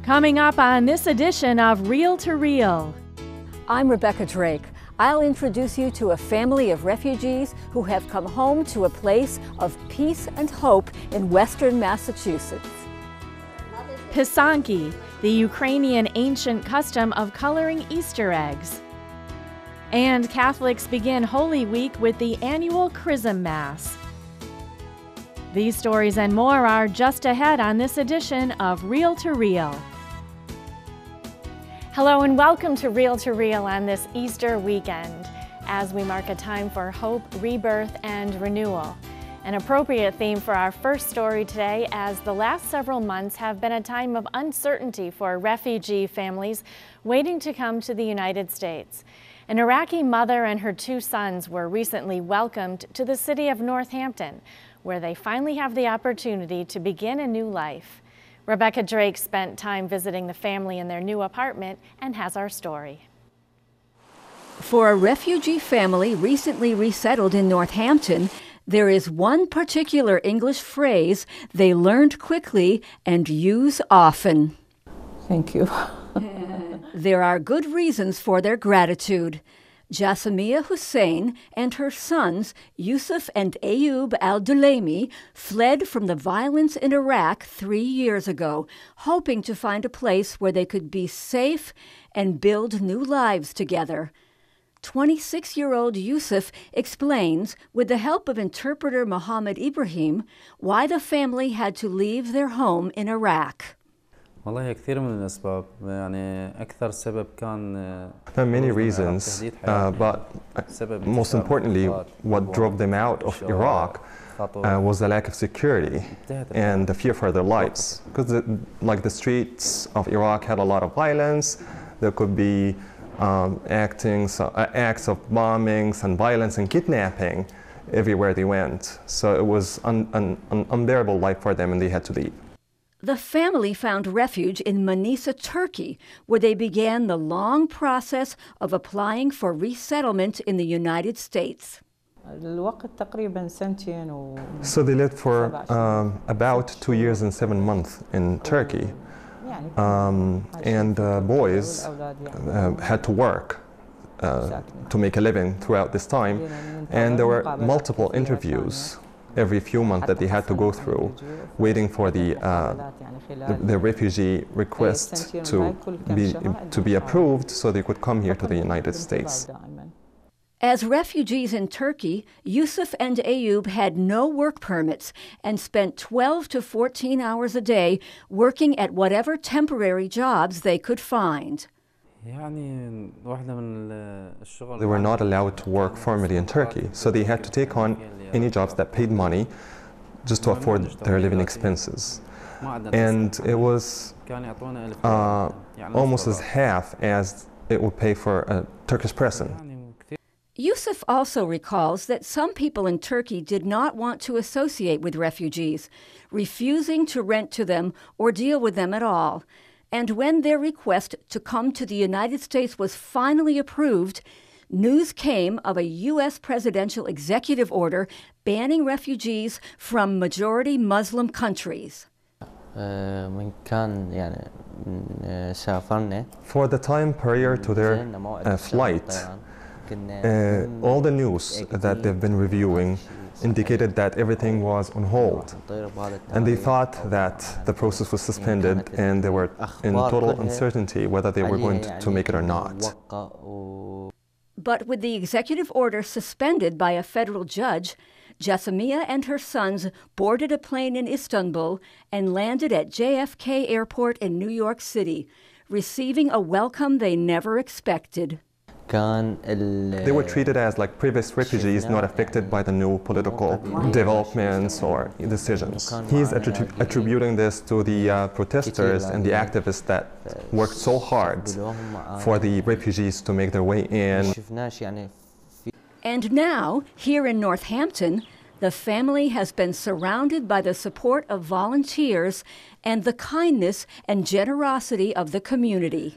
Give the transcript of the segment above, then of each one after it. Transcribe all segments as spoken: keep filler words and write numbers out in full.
Coming up on this edition of Reel to Reel. I'm Rebecca Drake. I'll introduce you to a family of refugees who have come home to a place of peace and hope in western Massachusetts. Pisanki, the Ukrainian ancient custom of coloring Easter eggs. And Catholics begin Holy Week with the annual Chrism Mass. These stories and more are just ahead on this edition of Reel to Reel. Hello and welcome to Reel to Reel on this Easter weekend as we mark a time for hope, rebirth, and renewal. An appropriate theme for our first story today, as the last several months have been a time of uncertainty for refugee families waiting to come to the United States. An Iraqi mother and her two sons were recently welcomed to the city of Northampton, where they finally have the opportunity to begin a new life. Rebecca Drake spent time visiting the family in their new apartment and has our story. For a refugee family recently resettled in Northampton, there is one particular English phrase they learned quickly and use often. Thank you. There are good reasons for their gratitude. Jasmia Hussein and her sons, Yusuf and Ayub al-Dulaimi, fled from the violence in Iraq three years ago, hoping to find a place where they could be safe and build new lives together. twenty-six-year-old Yusuf explains, with the help of interpreter Mohammed Ibrahim, why the family had to leave their home in Iraq. There are many reasons, uh, but most importantly, what drove them out of Iraq uh, was the lack of security and the fear for their lives. Because the, like the streets of Iraq had a lot of violence. There could be um, acting, so, uh, acts of bombings and violence and kidnapping everywhere they went. So it was an un, un, unbearable life for them, and they had to leave. The family found refuge in Manisa, Turkey, where they began the long process of applying for resettlement in the United States. So they lived for um, about two years and seven months in Turkey. Um, and the uh, boys uh, had to work uh, to make a living throughout this time. And there were multiple interviews every few months that they had to go through, waiting for the, uh, the, the refugee request to be, to be approved so they could come here to the United States. As refugees in Turkey, Yusuf and Ayub had no work permits and spent twelve to fourteen hours a day working at whatever temporary jobs they could find. They were not allowed to work formally in Turkey, so they had to take on any jobs that paid money just to afford their living expenses. And it was uh, almost as half as it would pay for a Turkish person. Yusuf also recalls that some people in Turkey did not want to associate with refugees, refusing to rent to them or deal with them at all. And when their request to come to the United States was finally approved, news came of a U S presidential executive order banning refugees from majority Muslim countries. For the time prior to their uh, flight, uh, all the news that they've been reviewing indicated that everything was on hold. And they thought that the process was suspended and they were in total uncertainty whether they were going to, to make it or not. But with the executive order suspended by a federal judge, Jasmia and her sons boarded a plane in Istanbul and landed at J F K Airport in New York City, receiving a welcome they never expected. They were treated as like previous refugees not affected by the new political developments or decisions. He's attribu attributing this to the uh, protesters and the activists that worked so hard for the refugees to make their way in. And now, here in Northampton, the family has been surrounded by the support of volunteers and the kindness and generosity of the community.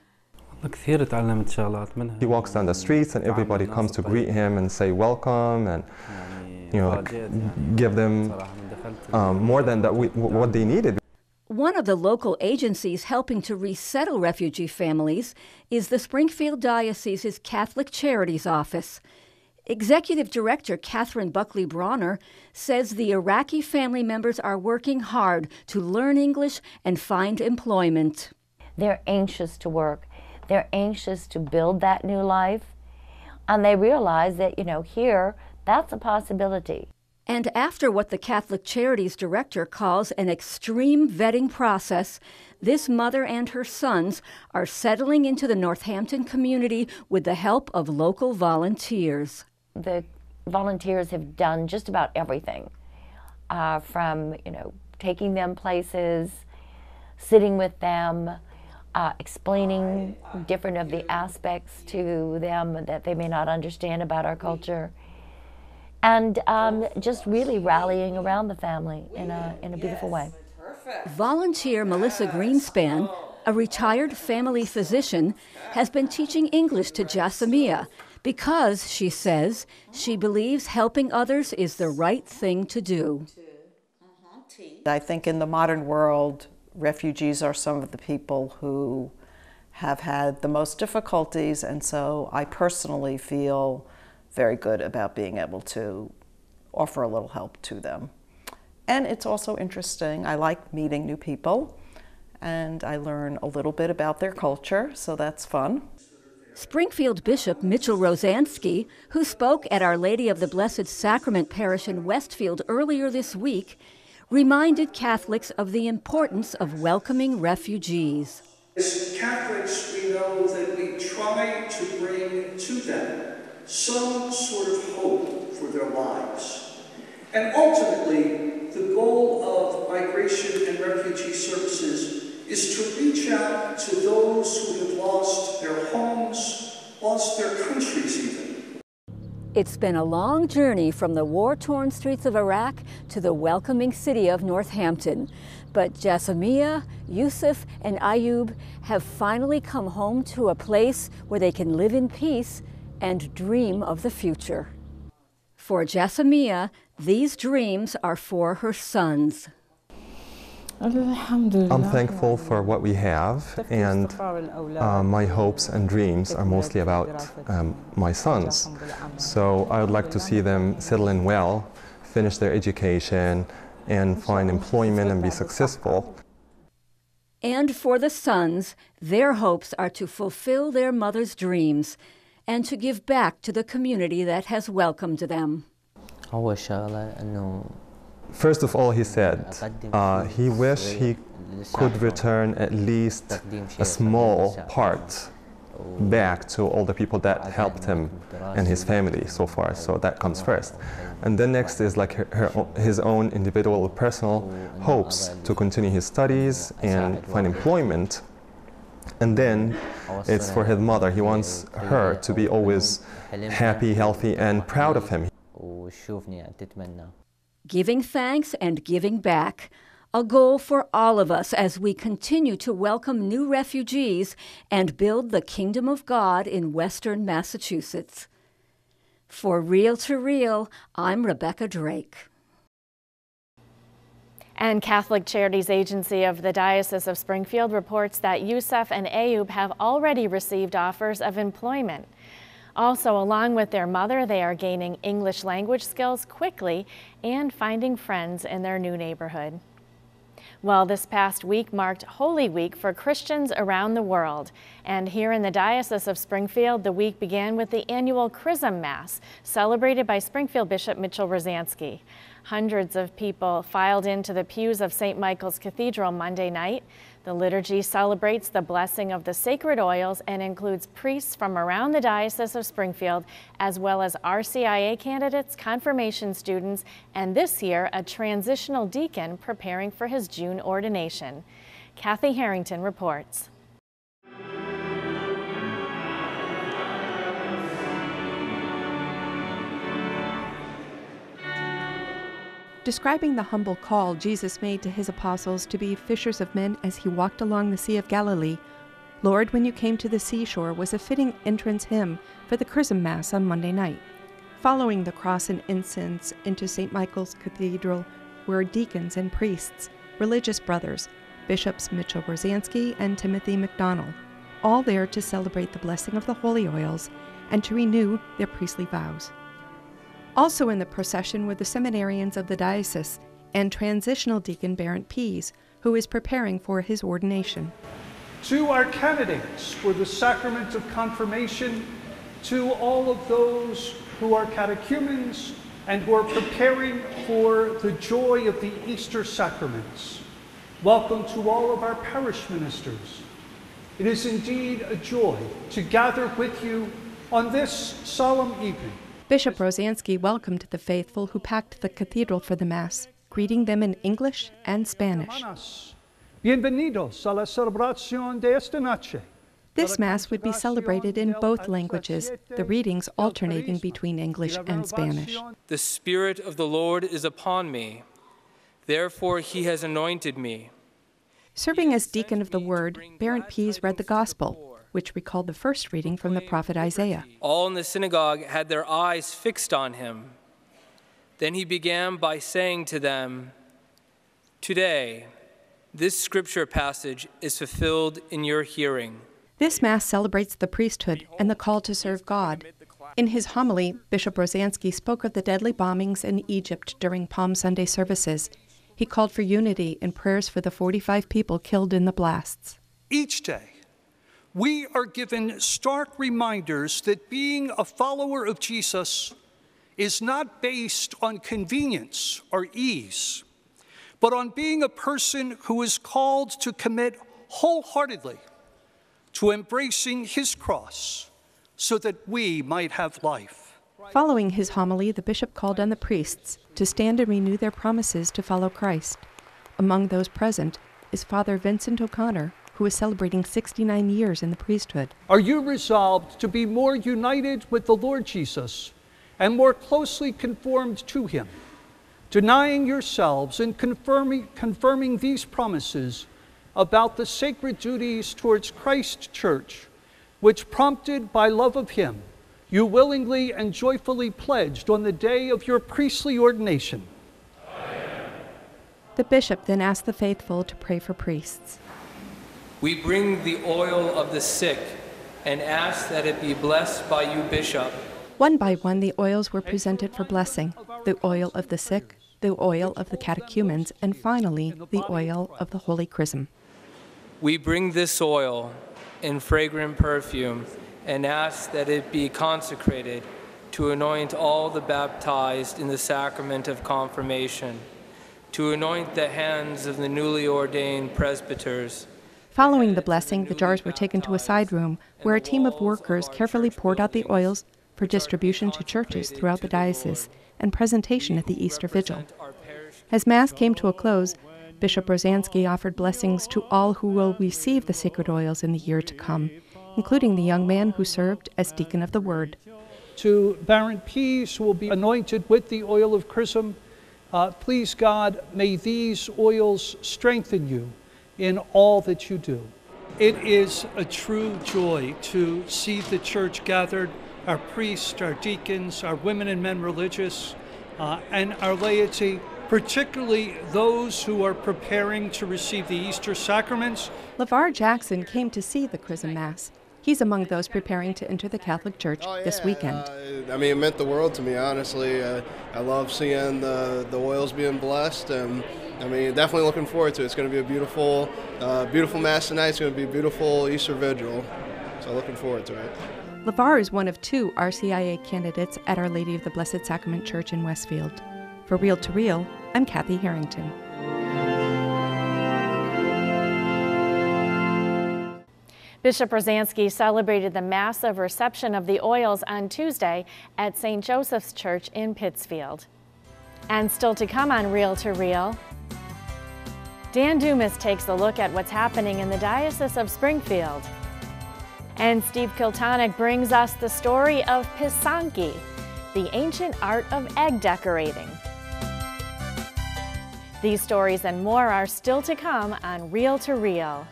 He walks down the streets and everybody comes to greet him and say welcome and, you know, give them um, more than that we, what they needed. One of the local agencies helping to resettle refugee families is the Springfield Diocese's Catholic Charities Office. Executive Director Catherine Buckley Bronner says the Iraqi family members are working hard to learn English and find employment. They're anxious to work. They're anxious to build that new life. And they realize that, you know, here, that's a possibility. And after what the Catholic Charities Director calls an extreme vetting process, this mother and her sons are settling into the Northampton community with the help of local volunteers. The volunteers have done just about everything, uh, from, you know, taking them places, sitting with them, uh, explaining different of the aspects to them that they may not understand about our culture, and um, just really rallying around the family in a, in a beautiful way. Volunteer Melissa Greenspan, a retired family physician, has been teaching English to Jasamia because, she says, she believes helping others is the right thing to do. I think in the modern world, refugees are some of the people who have had the most difficulties, and so I personally feel very good about being able to offer a little help to them. And it's also interesting. I like meeting new people, and I learn a little bit about their culture, so that's fun. Springfield Bishop Mitchell Rosansky, who spoke at Our Lady of the Blessed Sacrament Parish in Westfield earlier this week, reminded Catholics of the importance of welcoming refugees. As Catholics, we know that we try to bring to them some sort of hope for their lives. And ultimately, the goal of Migration and Refugee Services is to reach out to those who have lost their homes, lost their countries even. It's been a long journey from the war-torn streets of Iraq to the welcoming city of Northampton. But Jasamia, Yusuf, and Ayub have finally come home to a place where they can live in peace and dream of the future. For Jasamia, these dreams are for her sons. I'm thankful for what we have, and uh, my hopes and dreams are mostly about um, my sons. So I would like to see them settle in well, finish their education, and find employment and be successful. And for the sons, their hopes are to fulfill their mother's dreams and to give back to the community that has welcomed them. First of all, he said uh, he wished he could return at least a small part back to all the people that helped him and his family so far, so that comes first. And then next is like her, her, his own individual personal hopes to continue his studies and find employment. And then it's for his mother. He wants her to be always happy, healthy, and proud of him. Giving thanks and giving back, a goal for all of us as we continue to welcome new refugees and build the kingdom of God in Western Massachusetts. For Real to Real, I'm Rebecca Drake. And Catholic Charities Agency of the Diocese of Springfield reports that Yusuf and Ayub have already received offers of employment. Also, along with their mother, they are gaining English language skills quickly and finding friends in their new neighborhood. Well, this past week marked Holy Week for Christians around the world. And here in the Diocese of Springfield, the week began with the annual Chrism Mass, celebrated by Springfield Bishop Mitchell Rosansky. Hundreds of people filed into the pews of Saint Michael's Cathedral Monday night. The liturgy celebrates the blessing of the sacred oils and includes priests from around the Diocese of Springfield, as well as R C I A candidates, confirmation students, and this year, a transitional deacon preparing for his June ordination. Kathy Harrington reports. Describing the humble call Jesus made to his apostles to be fishers of men as he walked along the Sea of Galilee, "Lord, when you came to the seashore" was a fitting entrance hymn for the Chrism Mass on Monday night. Following the cross and incense into Saint Michael's Cathedral were deacons and priests, religious brothers, Bishops Mitchell Rosansky and Timothy McDonnell, all there to celebrate the blessing of the holy oils and to renew their priestly vows. Also in the procession were the seminarians of the diocese and transitional deacon Barrett Pease, who is preparing for his ordination. To our candidates for the sacrament of confirmation, to all of those who are catechumens and who are preparing for the joy of the Easter sacraments, welcome to all of our parish ministers. It is indeed a joy to gather with you on this solemn evening. Bishop Rosansky welcomed the faithful who packed the cathedral for the Mass, greeting them in English and Spanish. Bienvenidos a la celebración de esta noche. This Mass would be celebrated in both languages, the readings alternating between English and Spanish. The Spirit of the Lord is upon me. Therefore he has anointed me. Serving as deacon of the Word, Barrett Pease read the Gospel, which recalled the first reading from the prophet Isaiah. All in the synagogue had their eyes fixed on him. Then he began by saying to them, "Today, this scripture passage is fulfilled in your hearing." This Mass celebrates the priesthood and the call to serve God. In his homily, Bishop Rosansky spoke of the deadly bombings in Egypt during Palm Sunday services. He called for unity and prayers for the forty-five people killed in the blasts. Each day, we are given stark reminders that being a follower of Jesus is not based on convenience or ease, but on being a person who is called to commit wholeheartedly to embracing his cross so that we might have life. Following his homily, the bishop called on the priests to stand and renew their promises to follow Christ. Among those present is Father Vincent O'Connor, who is celebrating sixty-nine years in the priesthood. Are you resolved to be more united with the Lord Jesus and more closely conformed to him, denying yourselves and confirming, confirming these promises about the sacred duties towards Christ's church, which, prompted by love of him, you willingly and joyfully pledged on the day of your priestly ordination? The bishop then asked the faithful to pray for priests. We bring the oil of the sick and ask that it be blessed by you, Bishop. One by one, the oils were presented for blessing: the oil of the sick, the oil of the catechumens, and finally, the oil of the Holy Chrism. We bring this oil in fragrant perfume and ask that it be consecrated to anoint all the baptized in the sacrament of confirmation, to anoint the hands of the newly ordained presbyters. Following the blessing, the jars were taken to a side room where a team of workers carefully poured out the oils for distribution to churches throughout the diocese and presentation at the Easter Vigil. As Mass came to a close, Bishop Rosansky offered blessings to all who will receive the sacred oils in the year to come, including the young man who served as deacon of the Word. To Barrett Pease, who will be anointed with the oil of chrism, uh, please God, may these oils strengthen you in all that you do. It is a true joy to see the church gathered, our priests, our deacons, our women and men religious, uh, and our laity, particularly those who are preparing to receive the Easter sacraments. LeVar Jackson came to see the Chrism Mass. He's among those preparing to enter the Catholic Church oh, yeah. this weekend. Uh, I mean, it meant the world to me, honestly. Uh, I love seeing the, the oils being blessed, and I mean, definitely looking forward to it. It's going to be a beautiful, uh, beautiful Mass tonight. It's going to be a beautiful Easter Vigil, so looking forward to it. LeVar is one of two R C I A candidates at Our Lady of the Blessed Sacrament Church in Westfield. For Real to Real, I'm Kathy Harrington. Bishop Rosansky celebrated the massive reception of the oils on Tuesday at Saint Joseph's Church in Pittsfield. And still to come on Real to Real, Dan Dumas takes a look at what's happening in the Diocese of Springfield. And Steve Kiltonic brings us the story of Pisanki, the ancient art of egg decorating. These stories and more are still to come on Real to Real.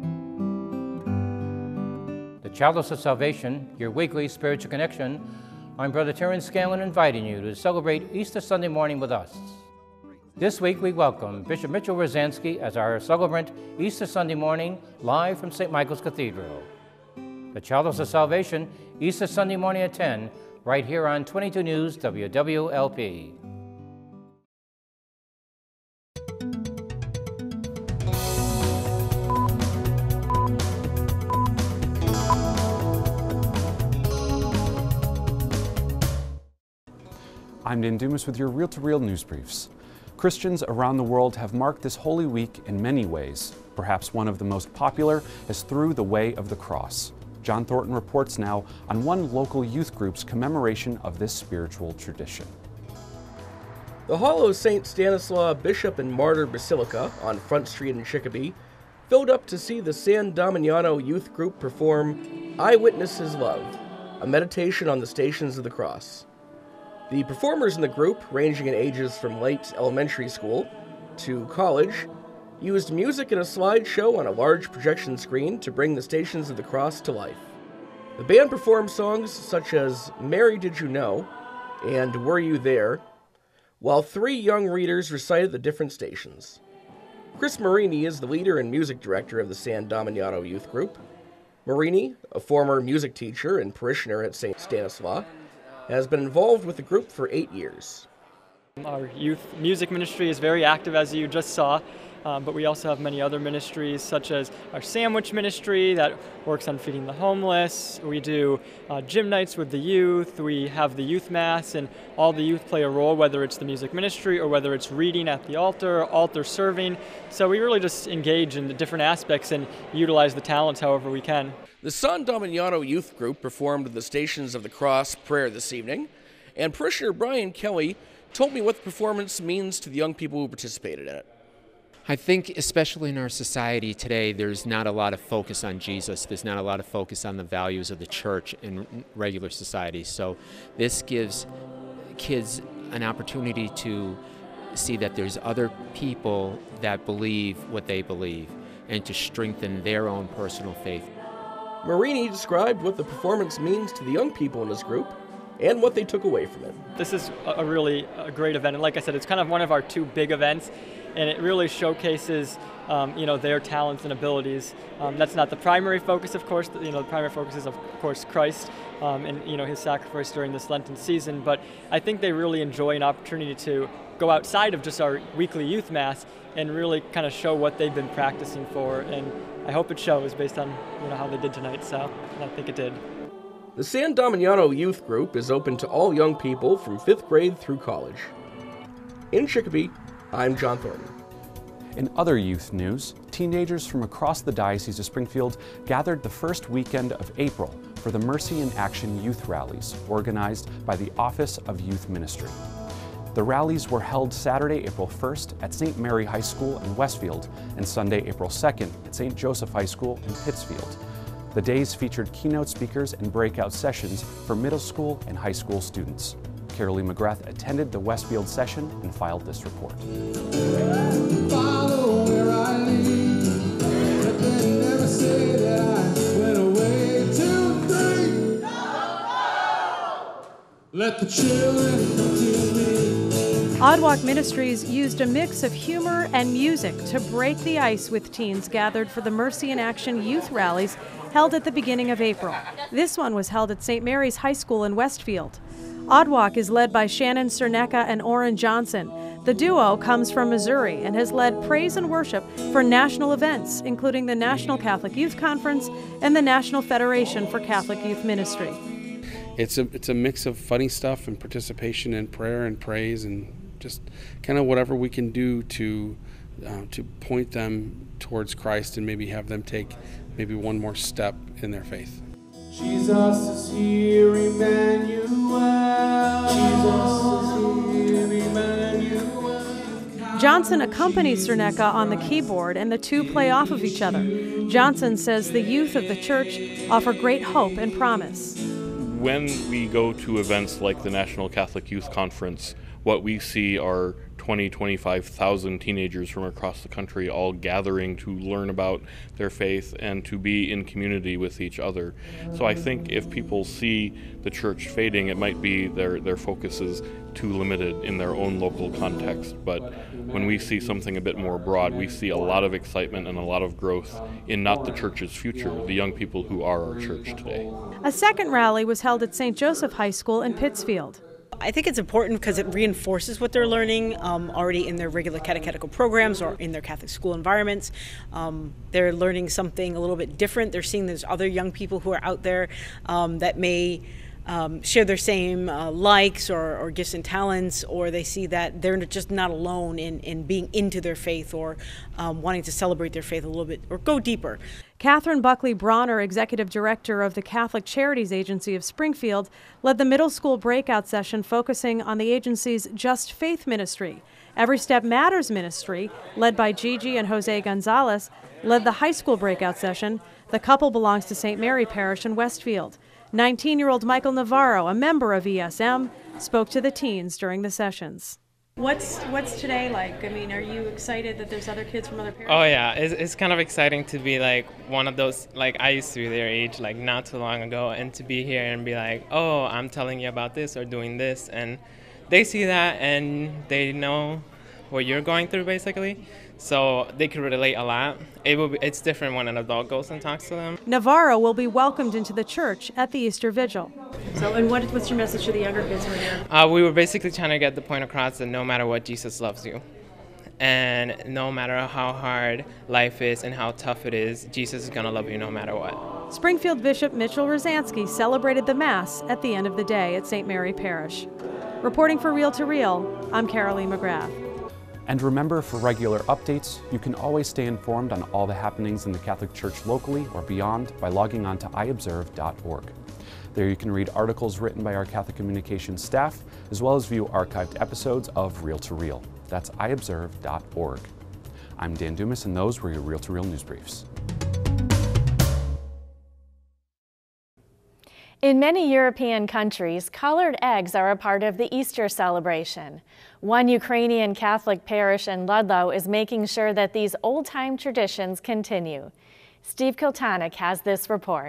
The Chalice of Salvation, your weekly spiritual connection, I'm Brother Terrence Scanlon inviting you to celebrate Easter Sunday morning with us. This week we welcome Bishop Mitchell Rosansky as our celebrant Easter Sunday morning live from Saint Michael's Cathedral. The Chalice of Salvation, Easter Sunday morning at ten, right here on twenty-two News W W L P. I'm Dan Dumas with your reel-to-reel news briefs. Christians around the world have marked this Holy Week in many ways. Perhaps one of the most popular is through the Way of the Cross. John Thornton reports now on one local youth group's commemoration of this spiritual tradition. The Hall of Saint Stanislaus Bishop and Martyr Basilica on Front Street in Chicopee filled up to see the San Damiano youth group perform Eyewitnesses Love, a meditation on the Stations of the Cross. The performers in the group, ranging in ages from late elementary school to college, used music and a slideshow on a large projection screen to bring the Stations of the Cross to life. The band performed songs such as Mary Did You Know and Were You There, while three young readers recited the different stations. Chris Marini is the leader and music director of the San Damiano Youth Group. Marini, a former music teacher and parishioner at Saint Stanislaus, has been involved with the group for eight years. Our youth music ministry is very active, as you just saw, um, but we also have many other ministries, such as our sandwich ministry that works on feeding the homeless. We do uh, gym nights with the youth. We have the youth mass, and all the youth play a role, whether it's the music ministry or whether it's reading at the altar, altar serving. So we really just engage in the different aspects and utilize the talents however we can. The San Damiano Youth Group performed the Stations of the Cross prayer this evening, and parishioner Brian Kelly told me what the performance means to the young people who participated in it. I think especially in our society today, there's not a lot of focus on Jesus. There's not a lot of focus on the values of the church in regular society. So this gives kids an opportunity to see that there's other people that believe what they believe and to strengthen their own personal faith. Marini described what the performance means to the young people in his group and what they took away from it. This is a really a great event, and like I said, it's kind of one of our two big events, and it really showcases um, you know, their talents and abilities. Um, that's not the primary focus, of course. You know, the primary focus is, of course, Christ um, and you know his sacrifice during this Lenten season. But I think they really enjoy an opportunity to go outside of just our weekly youth mass and really kind of show what they've been practicing for. And I hope it shows based on you know how they did tonight. So and I think it did. The San Damiano Youth Group is open to all young people from fifth grade through college. In Chicopee, I'm John Thornton. In other youth news, teenagers from across the Diocese of Springfield gathered the first weekend of April for the Mercy in Action Youth Rallies, organized by the Office of Youth Ministry. The rallies were held Saturday, April first at Saint Mary High School in Westfield and Sunday, April second at Saint Joseph High School in Pittsfield. The days featured keynote speakers and breakout sessions for middle school and high school students. Carolee McGrath attended the Westfield session and filed this report. Follow where I lead, but then never say that I went away. Two, three. Let the children come to me. Odd-Walk Ministries used a mix of humor and music to break the ice with teens gathered for the Mercy in Action youth rallies held at the beginning of April. This one was held at Saint Mary's High School in Westfield. Odd-Walk is led by Shannon Cernecka and Orrin Johnson. The duo comes from Missouri and has led praise and worship for national events, including the National Catholic Youth Conference and the National Federation for Catholic Youth Ministry. It's a, it's a mix of funny stuff and participation and prayer and praise and just kind of whatever we can do to uh, to point them towards Christ and maybe have them take maybe one more step in their faith. Jesus is here, Emmanuel. Jesus is here, Emmanuel. Johnson accompanies Cernecka on the keyboard, and the two play off of each other. Johnson says the youth of the church offer great hope and promise. When we go to events like the National Catholic Youth Conference, what we see are twenty, twenty-five thousand teenagers from across the country all gathering to learn about their faith and to be in community with each other. So I think if people see the church fading, it might be their, their focus is too limited in their own local context. But when we see something a bit more broad, we see a lot of excitement and a lot of growth in not the church's future, the young people who are our church today. A second rally was held at Saint Joseph High School in Pittsfield. I think it's important because it reinforces what they're learning um, already in their regular catechetical programs or in their Catholic school environments. Um, they're learning something a little bit different. They're seeing there's other young people who are out there um, that may um, share their same uh, likes or, or gifts and talents, or they see that they're just not alone in, in being into their faith or um, wanting to celebrate their faith a little bit or go deeper. Catherine Buckley Bronner, Executive Director of the Catholic Charities Agency of Springfield, led the middle school breakout session focusing on the agency's Just Faith ministry. Every Step Matters ministry, led by Gigi and Jose Gonzalez, led the high school breakout session. The couple belongs to Saint Mary Parish in Westfield. nineteen-year-old Michael Navarro, a member of E S M, spoke to the teens during the sessions. What's what's today like? I mean, are you excited that there's other kids from other parishes? Oh yeah, it's, it's kind of exciting to be like one of those, like I used to be their age like not too long ago, and to be here and be like, oh, I'm telling you about this or doing this, and they see that and they know what you're going through basically, so they can relate a lot. It will be, it's different when an adult goes and talks to them. Navarro will be welcomed into the church at the Easter Vigil. So, and what, what's your message to the younger kids who are here? Uh, we were basically trying to get the point across that no matter what, Jesus loves you. And no matter how hard life is and how tough it is, Jesus is going to love you no matter what. Springfield Bishop Mitchell Rosansky celebrated the Mass at the end of the day at Saint Mary Parish. Reporting for Reel to Reel, I'm Carolee McGrath. And remember, for regular updates, you can always stay informed on all the happenings in the Catholic Church locally or beyond by logging on to i observe dot org. There you can read articles written by our Catholic Communications staff, as well as view archived episodes of Reel to Reel. That's i observe dot org. I'm Dan Dumas, and those were your Reel to Reel news briefs. In many European countries, colored eggs are a part of the Easter celebration. One Ukrainian Catholic parish in Ludlow is making sure that these old-time traditions continue. Steve Kiltanik has this report.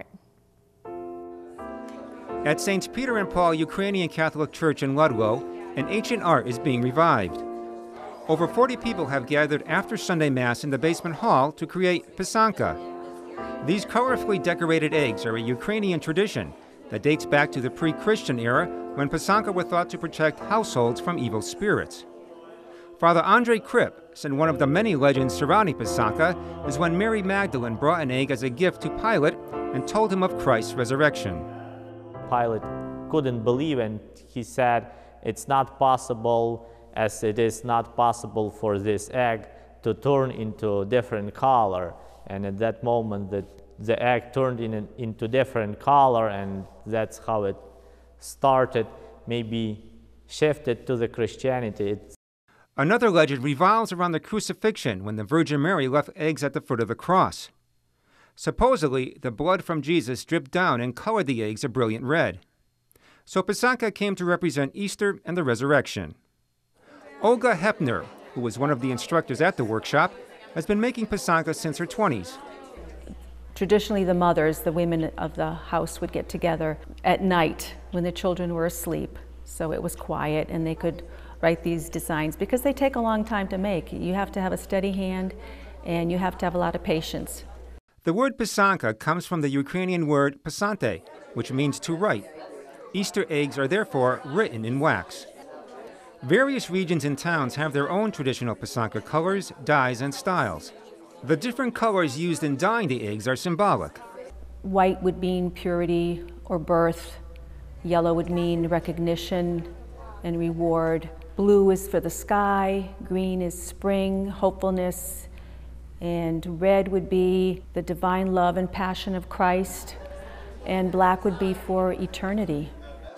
At Saints Peter and Paul Ukrainian Catholic Church in Ludlow, an ancient art is being revived. Over forty people have gathered after Sunday Mass in the basement hall to create pisanka. These colorfully decorated eggs are a Ukrainian tradition that dates back to the pre-Christian era when pisanka were thought to protect households from evil spirits. Father Andrei Kripp said one of the many legends surrounding pisanka is when Mary Magdalene brought an egg as a gift to Pilate and told him of Christ's resurrection. Pilate couldn't believe, and he said, it's not possible, as it is not possible for this egg to turn into a different color. And at that moment, the, the egg turned in an, into different color, and that's how it started, maybe shifted to the Christianity. It's Another legend revolves around the crucifixion when the Virgin Mary left eggs at the foot of the cross. Supposedly, the blood from Jesus dripped down and colored the eggs a brilliant red. So pisanka came to represent Easter and the resurrection. Olga Hepner, who was one of the instructors at the workshop, has been making pisanka since her twenties. Traditionally, the mothers, the women of the house, would get together at night when the children were asleep, so it was quiet and they could write these designs because they take a long time to make. You have to have a steady hand and you have to have a lot of patience. The word pisanka comes from the Ukrainian word pisante, which means to write. Easter eggs are therefore written in wax. Various regions and towns have their own traditional pisanka colors, dyes, and styles. The different colors used in dyeing the eggs are symbolic. White would mean purity or birth. Yellow would mean recognition and reward. Blue is for the sky. Green is spring, hopefulness. And red would be the divine love and passion of Christ. And black would be for eternity.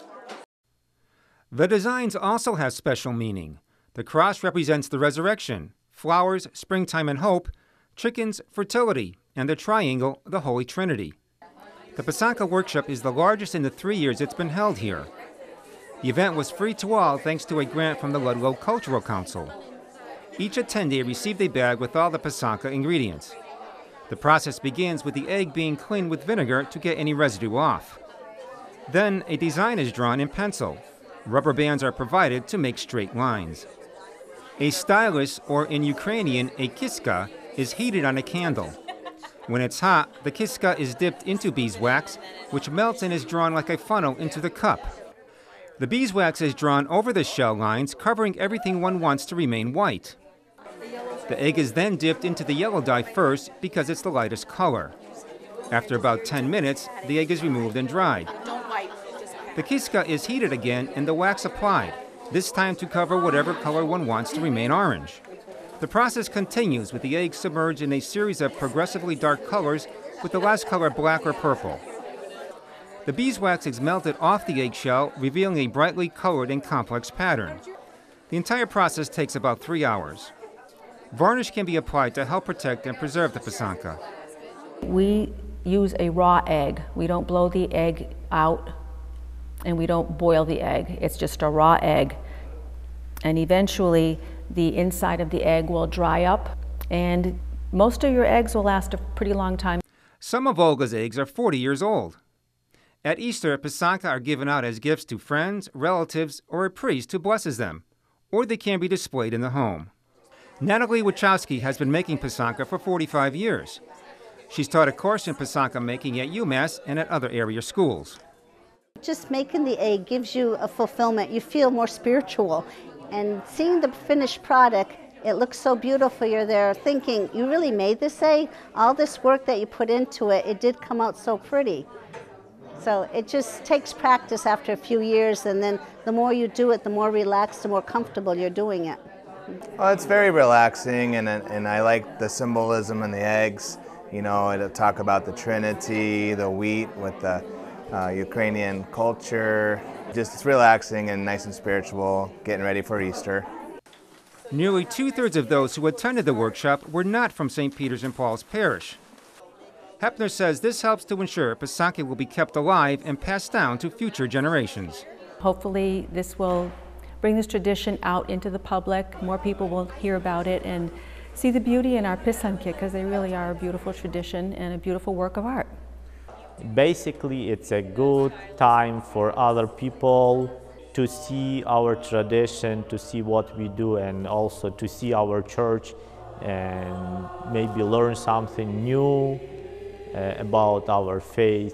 The designs also have special meaning. The cross represents the resurrection, flowers, springtime and hope, chickens, fertility, and the triangle, the Holy Trinity. The Pisanka Workshop is the largest in the three years it's been held here. The event was free to all thanks to a grant from the Ludlow Cultural Council. Each attendee received a bag with all the Pysanka ingredients. The process begins with the egg being cleaned with vinegar to get any residue off. Then a design is drawn in pencil. Rubber bands are provided to make straight lines. A stylus, or in Ukrainian, a kiska, is heated on a candle. When it's hot, the kiska is dipped into beeswax, which melts and is drawn like a funnel into the cup. The beeswax is drawn over the shell lines, covering everything one wants to remain white. The egg is then dipped into the yellow dye first because it's the lightest color. After about ten minutes, the egg is removed and dried. The kiska is heated again and the wax applied, this time to cover whatever color one wants to remain orange. The process continues with the egg submerged in a series of progressively dark colors, with the last color black or purple. The beeswax is melted off the eggshell, revealing a brightly colored and complex pattern. The entire process takes about three hours. Varnish can be applied to help protect and preserve the Pysanka. We use a raw egg. We don't blow the egg out, and we don't boil the egg. It's just a raw egg. And eventually, the inside of the egg will dry up, and most of your eggs will last a pretty long time. Some of Olga's eggs are forty years old. At Easter, Pysanka are given out as gifts to friends, relatives, or a priest who blesses them, or they can be displayed in the home. Natalie Wachowski has been making Pysanka for forty-five years. She's taught a course in Pysanka making at UMass and at other area schools. Just making the egg gives you a fulfillment. You feel more spiritual. And seeing the finished product, it looks so beautiful. You're there thinking, you really made this egg? All this work that you put into it, it did come out so pretty. So it just takes practice after a few years, and then the more you do it, the more relaxed, the more comfortable you're doing it. Well, it's very relaxing, and, and I like the symbolism in the eggs. You know, it'll talk about the Trinity, the wheat with the uh, Ukrainian culture. Just it's relaxing and nice and spiritual, getting ready for Easter. Nearly two-thirds of those who attended the workshop were not from Saint Peter's and Paul's Parish. Hepner says this helps to ensure Pysanka will be kept alive and passed down to future generations. Hopefully this will bring this tradition out into the public. More people will hear about it and see the beauty in our Pysanka, because they really are a beautiful tradition and a beautiful work of art. Basically, it's a good time for other people to see our tradition, to see what we do, and also to see our church and maybe learn something new uh, about our faith.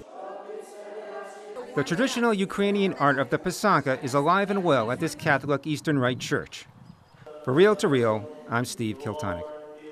The traditional Ukrainian art of the Pysanka is alive and well at this Catholic Eastern Rite Church. For Real to Real, I'm Steve Kiltonic.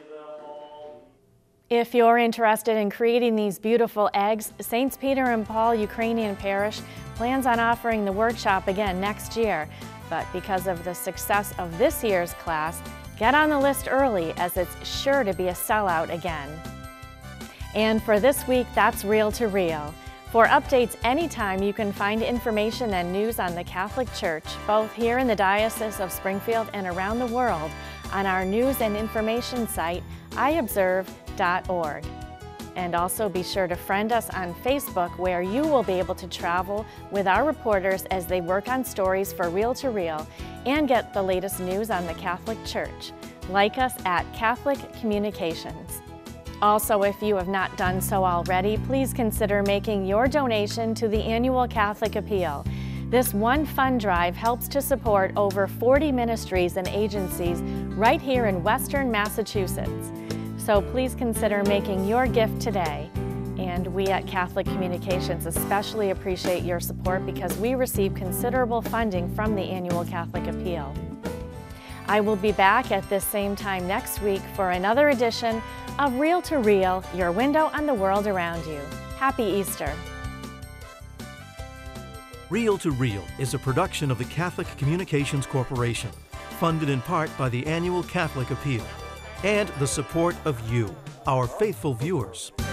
If you're interested in creating these beautiful eggs, Saint Peter and Paul Ukrainian Parish plans on offering the workshop again next year. But because of the success of this year's class, get on the list early, as it's sure to be a sellout again. And for this week, that's Real to Real. For updates anytime, you can find information and news on the Catholic Church, both here in the Diocese of Springfield and around the world, on our news and information site, i observe dot org. And also be sure to friend us on Facebook, where you will be able to travel with our reporters as they work on stories for Real to Real and get the latest news on the Catholic Church. Like us at Catholic Communications. Also, if you have not done so already, please consider making your donation to the annual Catholic Appeal. This one fund drive helps to support over forty ministries and agencies right here in Western Massachusetts. So please consider making your gift today. And we at Catholic Communications especially appreciate your support, because we receive considerable funding from the annual Catholic Appeal. I will be back at this same time next week for another edition of Real to Real, your window on the world around you. Happy Easter. Real to Real is a production of the Catholic Communications Corporation, funded in part by the annual Catholic Appeal and the support of you, our faithful viewers.